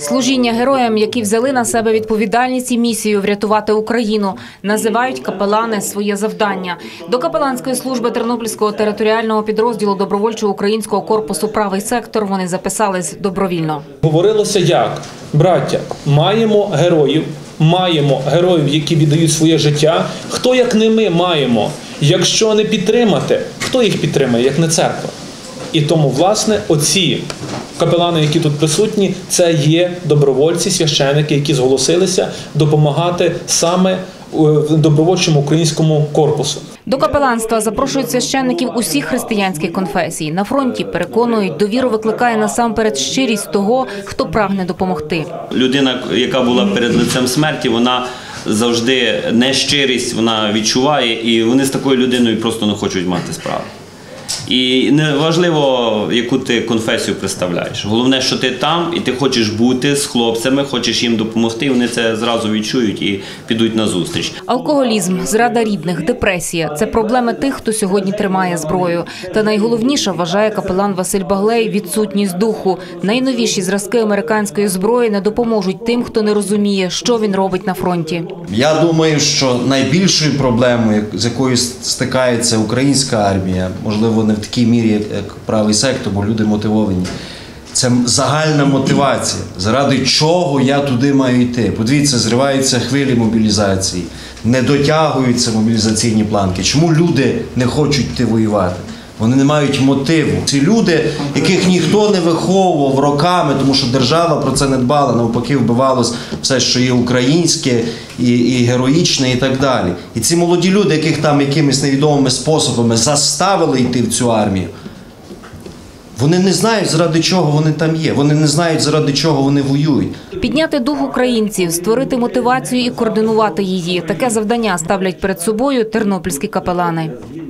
Служіння героям, які взяли на себе відповідальність і місію врятувати Україну, називають капелани своє завдання. До капеланської служби Тернопільського територіального підрозділу добровольчого українського корпусу «Правий сектор» вони записались добровільно. Говорилося як? Браття, маємо героїв, які віддають своє життя. Хто, як не ми, маємо? Якщо не підтримати, хто їх підтримає, як не церква? І тому, власне, оці капелани, які тут присутні, це є добровольці, священики, які зголосилися допомагати саме добровольчому українському корпусу. До капеланства запрошують священників усіх християнських конфесій. На фронті, переконують, довіру викликає насамперед щирість того, хто прагне допомогти. Людина, яка була перед лицем смерті, вона завжди нещирість вона відчуває, і вони з такою людиною просто не хочуть мати справи. І не важливо, яку ти конфесію представляєш. Головне, що ти там, і ти хочеш бути з хлопцями, хочеш їм допомогти, і вони це зразу відчують і підуть на зустріч. Алкоголізм, зрада рідних, депресія – це проблеми тих, хто сьогодні тримає зброю. Та найголовніше, вважає капелан Василь Баглей, відсутність духу. Найновіші зразки американської зброї не допоможуть тим, хто не розуміє, що він робить на фронті. Я думаю, що найбільшою проблемою, з якою стикається українська армія, можливо, не в такій мірі, як правий сектор, бо люди мотивовані. Це загальна мотивація. Заради чого я туди маю йти? Подивіться, зриваються хвилі мобілізації, не дотягуються мобілізаційні планки. Чому люди не хочуть йти воювати? Вони не мають мотиву. Ці люди, яких ніхто не виховував роками, тому що держава про це не дбала, навпаки вбивалось все, що є українське і героїчне і так далі. І ці молоді люди, яких там якимись невідомими способами заставили йти в цю армію, вони не знають, заради чого вони там є. Вони не знають, заради чого вони воюють. Підняти дух українців, створити мотивацію і координувати її – таке завдання ставлять перед собою тернопільські капелани.